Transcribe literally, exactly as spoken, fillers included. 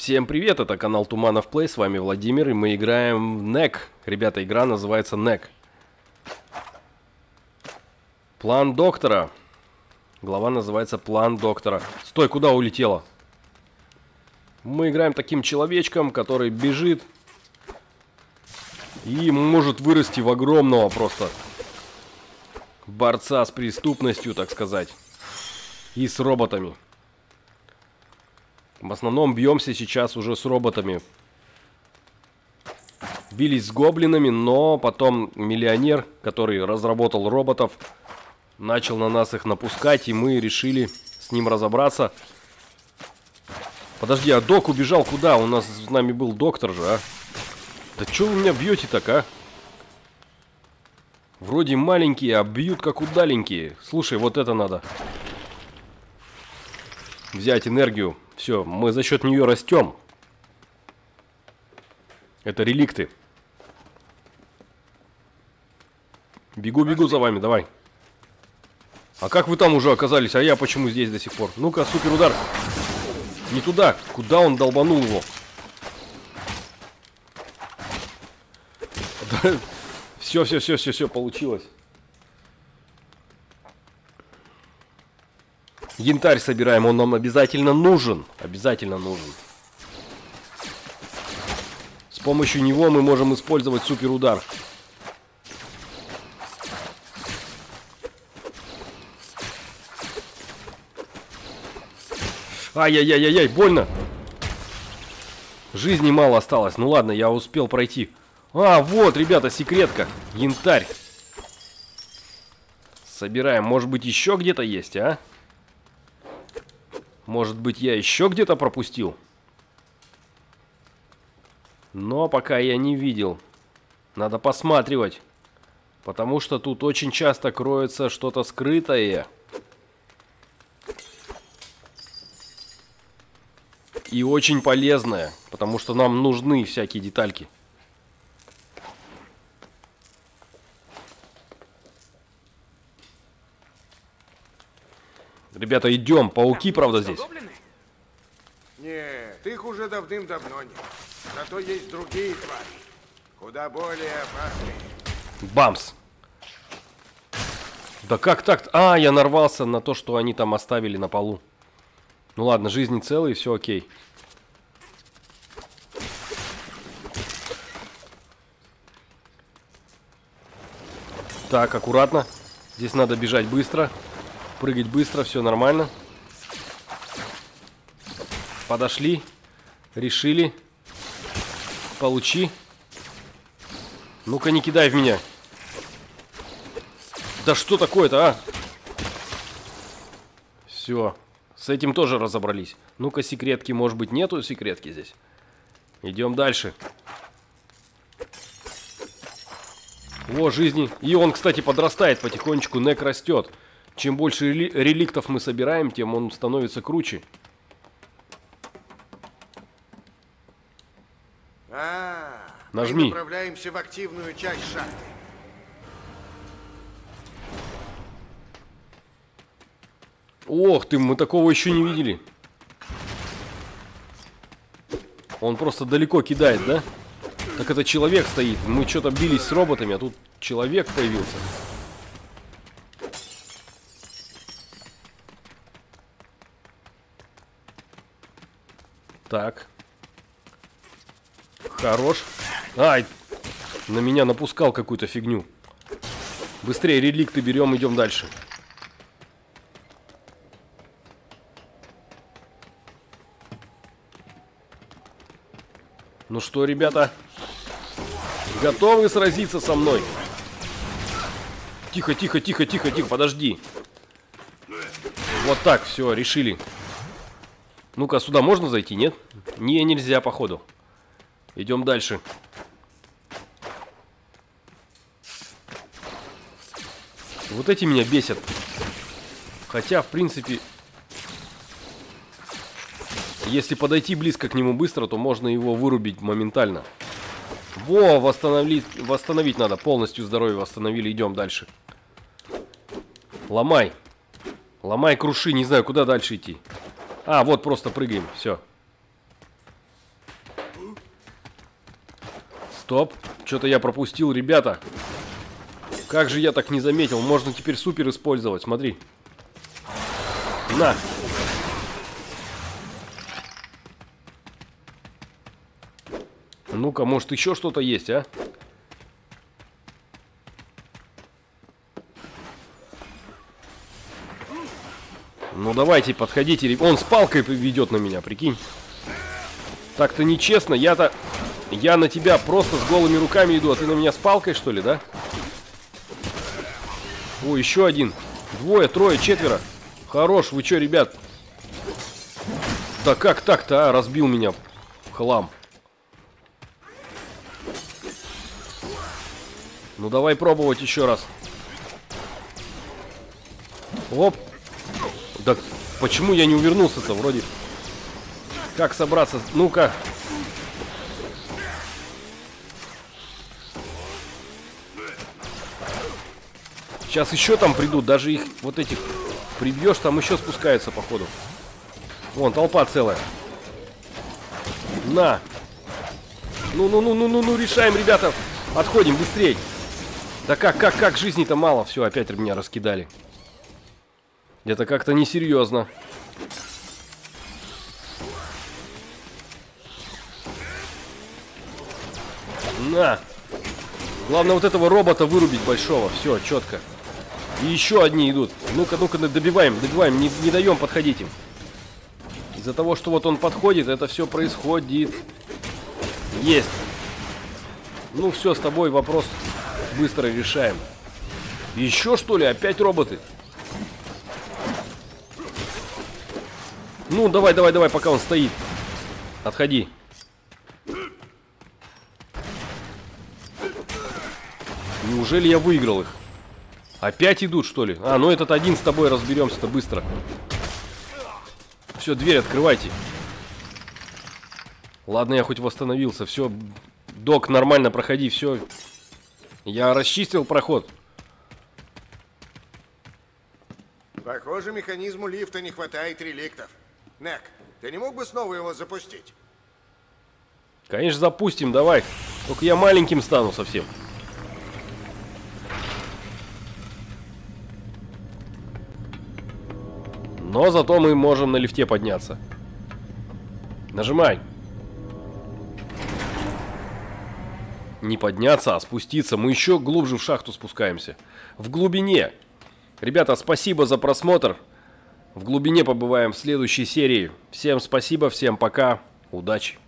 Всем привет, это канал Туманов Плей, с вами Владимир, и мы играем в Нек. Ребята, игра называется Нек. План доктора. Глава называется План доктора. Стой, куда улетела? Мы играем таким человечком, который бежит и может вырасти в огромного просто борца с преступностью, так сказать, и с роботами. В основном бьемся сейчас уже с роботами. Бились с гоблинами, но потом миллионер, который разработал роботов, начал на нас их напускать, и мы решили с ним разобраться. Подожди, а док убежал куда? У нас с нами был доктор же, а? Да чё вы меня бьете так, а? Вроде маленькие, а бьют как удаленькие. Слушай, вот это надо. Взять энергию. Все, мы за счет нее растем. Это реликты. Бегу-бегу за вами, давай. А как вы там уже оказались? А я почему здесь до сих пор? Ну-ка, супер удар. Не туда. Куда он долбанул его? Все, все, все, все, все, получилось. Янтарь собираем, он нам обязательно нужен. Обязательно нужен. С помощью него мы можем использовать супер удар. Ай-яй-яй-яй-яй, больно. Жизни мало осталось. Ну ладно, я успел пройти. А, вот, ребята, секретка. Янтарь. Собираем. Может быть, еще где-то есть, а? Может быть, я еще где-то пропустил? Но пока я не видел. Надо посматривать. Потому что тут очень часто кроется что-то скрытое. И очень полезное. Потому что нам нужны всякие детальки. Ребята, идем. Пауки, правда, здесь? Нет, их уже давным-давно нет. Зато есть другие твари. Куда более опасные. Бамс. Да как так? А, я нарвался на то, что они там оставили на полу. Ну ладно, жизни целые, все окей. Так, аккуратно. Здесь надо бежать быстро. Прыгать быстро, все нормально. Подошли. Решили. Получи. Ну-ка, не кидай в меня. Да что такое-то, а? Все. С этим тоже разобрались. Ну-ка, секретки, может быть, нету секретки здесь? Идем дальше. О, жизни. И он, кстати, подрастает потихонечку. Нек растет. Чем больше рели реликтов мы собираем, тем он становится круче. А, нажми. Мы направляемся в активную часть шахты. Ох ты, мы такого еще не видели. Он просто далеко кидает, да? Так это человек стоит. Мы что-то бились с роботами, а тут человек появился. Так. Хорош. Ай, на меня напускал какую-то фигню. Быстрее реликты берем, идем дальше. Ну что, ребята? Готовы сразиться со мной? Тихо, тихо, тихо, тихо, тихо, подожди. Вот так, все, решили. Ну-ка, сюда можно зайти, нет? Не, нельзя, походу. Идем дальше. Вот эти меня бесят. Хотя, в принципе, если подойти близко к нему быстро, то можно его вырубить моментально. Во, восстановить, восстановить надо. Полностью здоровье восстановили. Идем дальше. Ломай. Ломай, круши. Не знаю, куда дальше идти. А, вот просто прыгаем. Все. Стоп. Что-то я пропустил, ребята. Как же я так не заметил? Можно теперь супер использовать. Смотри. На. Ну-ка, может еще что-то есть, а? Ну давайте, подходите. Он с палкой ведет на меня, прикинь. Так-то нечестно. Я-то... Я на тебя просто с голыми руками иду, а ты на меня с палкой, что ли, да? О, еще один. Двое, трое, четверо. Хорош, вы что, ребят? Да как так-то, а? Разбил меня в хлам. Ну давай пробовать еще раз. Оп. Да почему я не увернулся-то вроде? Как собраться? Ну-ка. Сейчас еще там придут. Даже их вот этих прибьешь, там еще спускаются походу. Вон, толпа целая. На. Ну-ну-ну-ну-ну-ну, решаем, ребята. Отходим быстрей. Да как, как, как, жизни-то мало. Все, опять меня раскидали. Это как-то несерьезно. На. Главное вот этого робота вырубить большого. Все, четко. И еще одни идут. Ну-ка, ну-ка, добиваем, добиваем. Не, не даем подходить им. Из-за того, что вот он подходит, это все происходит. Есть. Ну все, с тобой вопрос быстро решаем. Еще что ли? Опять роботы? Ну, давай, давай, давай, пока он стоит. Отходи. Неужели я выиграл их? Опять идут, что ли? А, ну этот один с тобой разберемся-то быстро. Все, дверь открывайте. Ладно, я хоть восстановился. Все, док, нормально проходи, все. Я расчистил проход. Похоже, механизму лифта не хватает реликтов. Нек, ты не мог бы снова его запустить? Конечно, запустим, давай. Только я маленьким стану совсем. Но зато мы можем на лифте подняться. Нажимай. Не подняться, а спуститься. Мы еще глубже в шахту спускаемся. В глубине. Ребята, спасибо за просмотр. В глубине побываем в следующей серии. Всем спасибо, всем пока. Удачи.